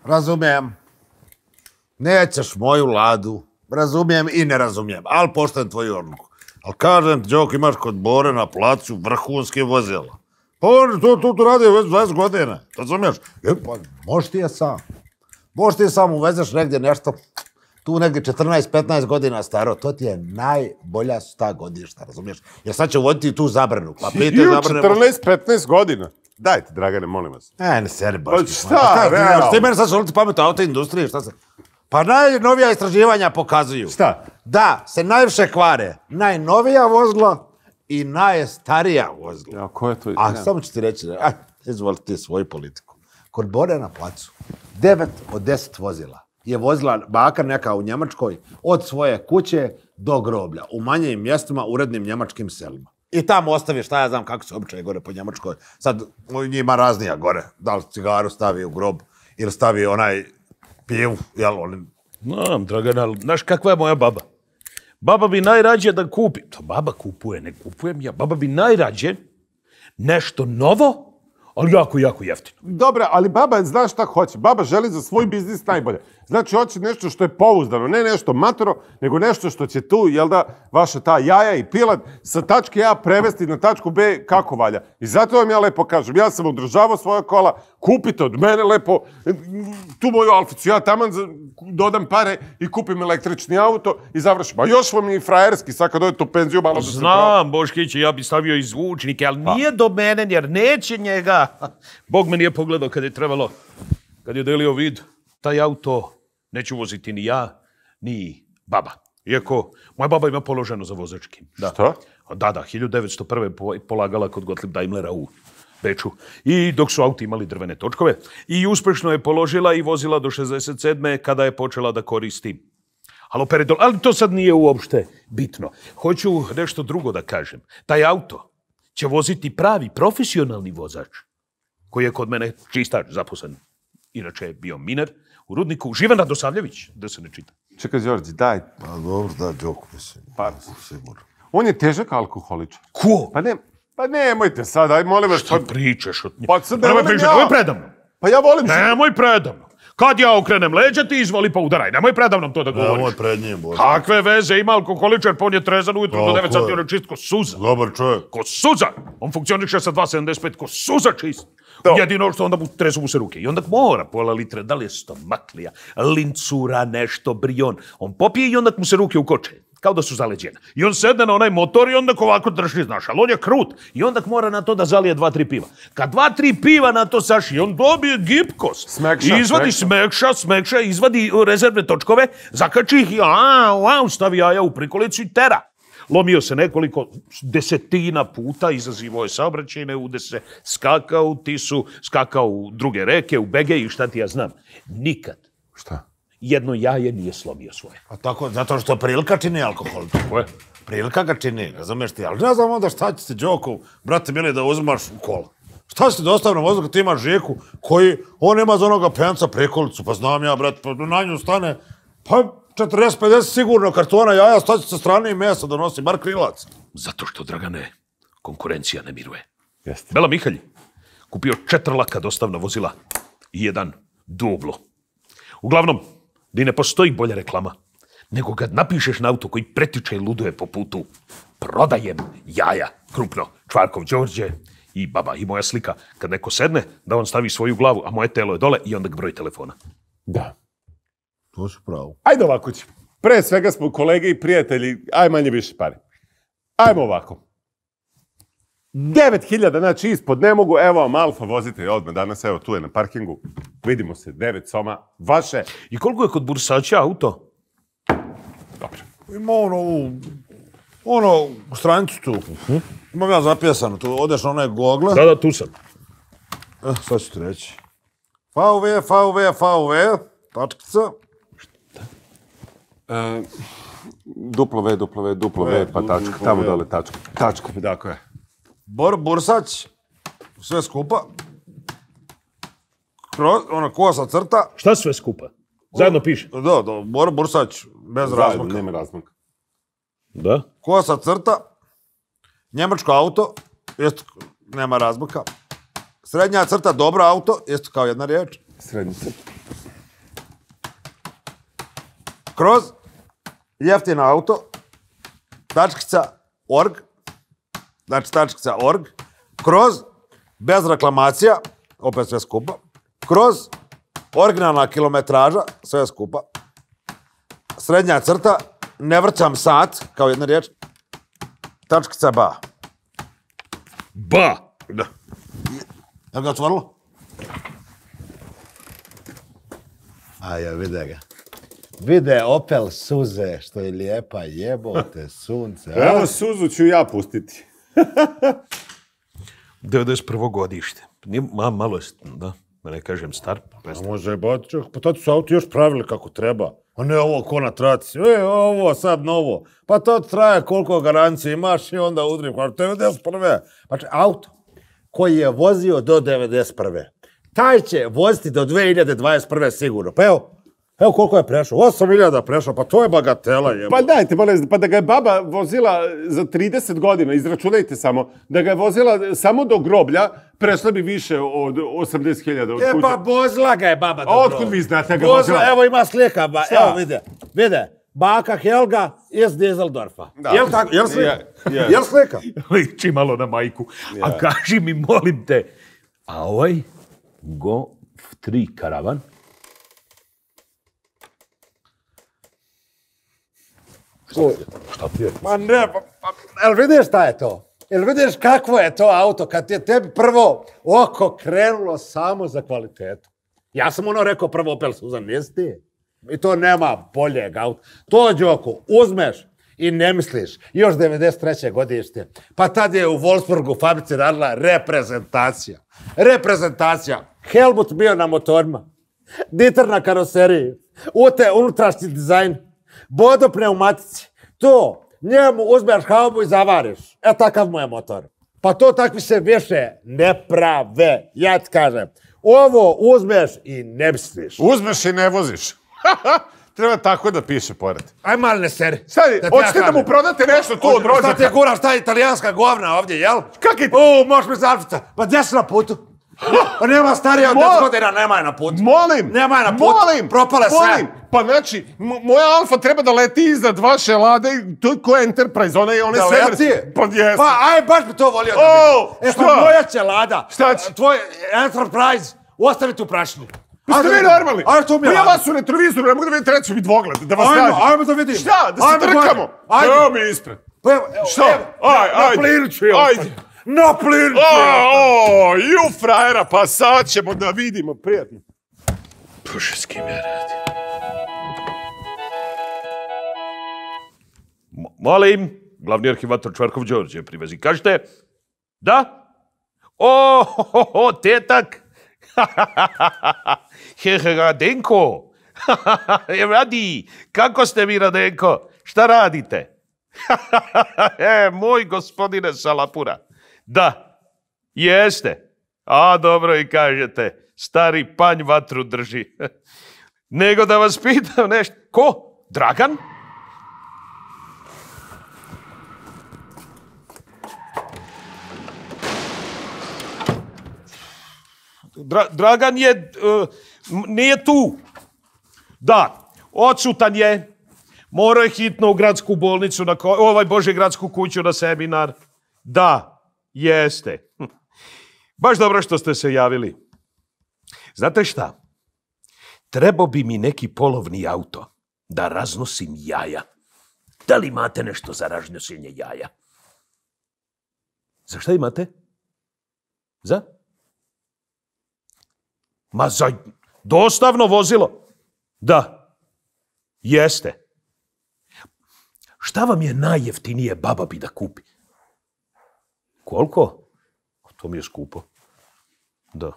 Razumijem. Nećeš moju Ladu. Razumijem i ne razumijem, ali poštujem tvoju odluku. Ali kažem, Đoko, imaš kod Bore na placu vrhunske vozila. Pa on tu radi već 20 godina, razumiješ? Pa možeš ti je sam. Možeš ti je sam uvezeš negdje nešto, tu negdje 14-15 godina staro, to ti je najbolja 100 godišta, razumiješ? Jer sad će uvoditi tu zabranu. Pa prije te zabrane... 14-15 godina? Dajte, Dragane, molim vas. Ne seri baš. Šta, realno? Ti meni sad šaliti pamet o autoindustriji, šta se... Pa najnovija istraživanja pokazuju. Šta? Da se najviše kvare najnovija vozila i najstarija vozila. Ja, ko je to? A samo ću ti reći, izvoli ti svoju politiku. Kod Bore na placu, 9 od 10 vozila je vozila baka neka u Njemačkoj od svoje kuće do groblja, u manjim mjestima, urednim njemačkim selima. I tamo ostavi, šta ja znam kako se običaje gore po Njemačkoj. Sad njima raznija gore, da li cigaru stavi u grob ili stavi onaj pivu, jel oni... Znam, Dragana, ali znaš kakva je moja baba? Baba bi najrađe da kupi, to baba kupuje, ne kupujem ja, baba bi najrađe nešto novo, ali jako, jako jeftino. Dobro, ali baba zna šta hoće. Baba želi za svoj biznis najbolje. Znači, hoće nešto što je pouzdano, ne nešto matoro, nego nešto što će tu, jel da, vaša ta jaja i pilat sa tačke A prevesti na tačku B kako valja. I zato vam ja lepo kažem, ja sam održavao svoja kola, kupite od mene lepo tu moju Alficu, ja taman dodam pare i kupim električni auto i završim. A još vam je i frajerski, sad kad odete u penziju malo da se... Znam, Boškiće, ja bi stavio i zvučnike, ali nije do mene, jer neće njega. Bog me nije pogledao kad je trebalo, kad je delio vid, taj auto neću voziti ni ja, ni baba. Iako, moja baba ima položeno za vozački. Što? Da, 1901. polagala kod Gottlieb Daimlera u Beču. I dok su auti imali drvene točkove. I uspješno je položila i vozila do 67. kada je počela da koristi haloperidol. Ali to sad nije uopšte bitno. Hoću nešto drugo da kažem. Taj auto će voziti pravi profesionalni vozač koji je kod mene čistač zaposlen. Inače je bio miner u rudniku. Živan Radosavljević, da se ne čita. Čekaj, Đorđe, daj. Pa dobro, da, Đoko, mislim. Pa, sigurno. on je težak alkoholičar. Ko? Pa nemojte sad, aj molim vas. Šta pričaš od nje? Pa sad Nemoj pričati, nemoj predavno. Pa ja volim... Nemoj predavno. Kad ja okrenem leđa, ti izvoli pa udaraj. Nemoj predavnom to da govoriš. Nemoj pred njim, Bože. Kakve veze ima alkoholičar, pa on je trezan ujutru do 9 sati, on je čist ko suza. Dobar čovjek. Ko suza! On funkcioniše sa 2,75, ko suza čist. Jedino što onda tresu mu se ruke. I onda mora pola litre, da li je stomaklija, lincura, nešto, brion. On popije i onda mu se ruke ukoče. Kao da su zaleđene. I on sedne na onaj motor i onda ovako drži, znaš, ali on je krut. I onda mora na to da zalije 2-3 piva. Kad 2-3 piva na to saši, on dobije gipkost. Smekša, izvadi smekša, izvadi rezervne točkove, zakači ih i stavi jaja u prikolicu i tera. Lomio se nekoliko desetina puta, izazivo je saobraćajne udese, skakao u Tisu, skakao u druge reke, u Bege i šta ti ja znam. Nikad. Šta? Jedno jaje nije slomio svoje. A tako, zato što prilika čini alkohol. Koje? Prilika ga čini, razumiješ ti, ali ne znam onda šta će ti, Đoko, brate mili, da uzimaš u kola. Šta će ti dostavno vozu kad ti imaš Žiku koji, on ima za onoga penca prikolicu, pa znam ja, brate, pa na nju stane, pa 40-50 sigurno kartona jaja, staći sa strane i mesa donosi, bar krilac. Zato što, Dragane, konkurencija ne miruje. Jeste. Bela Mihalj kupio 4 laka dostavna vozila i 1 dublo. Uglavnom, di ne postoji bolja reklama, nego kad napišeš na auto koji pretiče i luduje po putu, prodajem jaja, krupno, Čvarkov Đorđe i baba i moja slika. Kad neko sedne, da on stavi svoju glavu, a moje telo je dole i onda broj telefona. Da. To su pravo. Ajde ovako ćemo. Pre svega smo kolege i prijatelji, aj manje više pare. Ajmo ovako. 9.000, znači ispod ne mogu, evo vam Alfa, vozite je odmah danas, evo tu je na parkingu. Vidimo se, 9 soma, vaše. I koliko je kod bursača auto? Dobro. Ima ono, stranicu tu. Imam ja zapisano, tu odeš na one Google. Da, tu sam. Sad ću ti reći. VV, tačkica. W, pa tačka, tamo dole tačka. Tačka, tako je. Bursać, sve skupa. Ona kosa crta. Šta sve skupa? Zajedno piše? Da, Bursać, bez razmaka. Nema razmaka. Da? Kosa crta. Njemačko auto, isto nema razmaka. Srednja crta, dobro auto, isto kao jedna riječ. Srednja crta. kroz jeftin auto, tačkica org, znači tačkica org, kroz bez reklamacija, opet sve skupa, kroz originalna kilometraža, sve skupa, srednja crta, ne vrćam sat, kao jedna riječ, tačkica ba. Ba! Da. Jel ga otvorilo? A ja, vide ga. Vide Opel suze, što je lijepa, jebote, sunce. Evo suzu ću ja pustiti. 91. godište. Malo je, da ne kažem star. A može jebati, pa tad su auto još pravili kako treba. A ne ovo ko na traci. Ovo sad novo. Pa to traje koliko garancije imaš i onda udri. 91. Znači, auto koji je vozio do 91. Taj će voziti do 2021. sigurno. Pa evo koliko je prešao. 8.000 prešao, pa to je bagatela. Jebo. Pa dajte, pa da ga je baba vozila za 30 godina, izračunajte samo, da ga je vozila samo do groblja, prešla bi više od 80.000. Pa vozila ga je baba do groblja. Otkud vi znate ga vozila? Evo ima slika, evo vide. Baka Helga iz Dizeldorfa. Jel tako? Jel slika? Liči malo na majku. A kaži mi, molim te, a ovaj Golf 3 karavan? Šta ti je? Ma ne, jel vidiš šta je to? Jel vidiš kakvo je to auto kad je tebi prvo oko krenulo samo za kvalitetu? Ja sam rekao prvo Opel Suzan, nisi ti? I to nema boljeg auta. To, Đoko, uzmeš i ne misliš. Još 93. godište. Pa tad je u Wolfsburgu fabrici radila reprezentacija. Helmut bio na motorima. Dieter na karoseriji. Unutrašnji dizajn. Bodo pneumatici. To, njemu uzmeš haubu i zavariš. Takav mu je motor. Pa to takvi se više ne prave. Ja ti kažem. Ovo uzmeš i ne misliš. Uzmeš i ne voziš. Treba tako da piše pored. Aj mal ne seri. Stani, hoćete da mu prodate nešto tu od rođaka? Šta ti je guraš ta italijanska govna ovdje, jel? Kak je? Možeš mi Alfica. Pa gdje si na putu? Pa nema starija od 10 godina, nemaj na putu. Molim! Nemaj na putu. Propale sve. Pa znači, moja Alfa treba da leti iznad vaše Lade, to je ko Enterprise, one sve... Da leti? Pa jeste. Pa aj, baš bi to volio da vidim. Šta? Pa moja će Lada. Šta će? Tvoj Enterprise, ostavi tu prašinu. Ste vi normalni? Ajde, to mi je ja Lada. vas u retrovizoru, ne mogu da vidim treći vid vogled, da vas nađem. Ajmo da vidim. Šta? Da se trkamo? Ajde. Evo mi ispred. Šta? Na plinu ću je. Ajde. Na plinu ću je. Ju frajera, pa sad ćemo da vidimo, prijatno. Bože, s kim ja radim? Molim, glavni arhivator Čvarkov Đorđe privezi. Kažete? Da? O, tetak. Radenko. Radi, kako ste vi, Radenko? Šta radite? Moj gospodine Salapura. Da, jeste. A, dobro i kažete. Stari panj vatru drži. Nego da vas pitam nešto. Ko? Dragan? Dragan je... nije tu. Da, odsutan je. Morao je hitno u gradsku bolnicu, gradsku kuću na seminar. Da, jeste. Baš dobro što ste se javili. Znate šta? Trebao bi mi neki polovni auto da raznosim jaja. Da li imate nešto za raznošenje jaja? Za šta imate? Za? Ma za dostavno vozilo. Da, jeste. Šta vam je najjeftinije baba bi da kupi? Koliko? To mi je skupo. Da.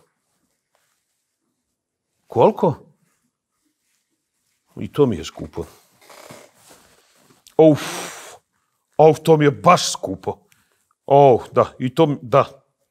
Koliko? I to mi je skupo. To mi je baš skupo. Da, i to, da.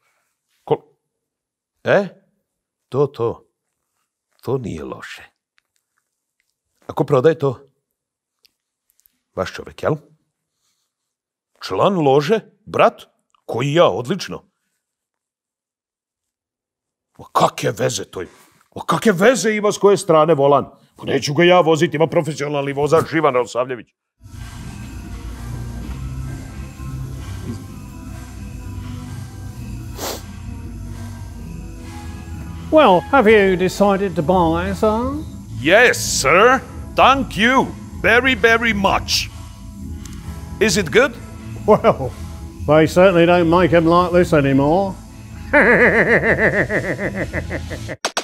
To nije loše. Ako prodaje to? Vaš čovjek, jel? Član lože? Brat? Koji ja, odlično. Kakve veze to je? O kakve veze ima s koje strane volan? Pa neću ga ja voziti, ima profesionalni vozač Ivan Radosavljević. Well, have you decided to buy some? Yes, sir. Thank you. Very, very much. Is it good? Well, they certainly don't make them like this anymore.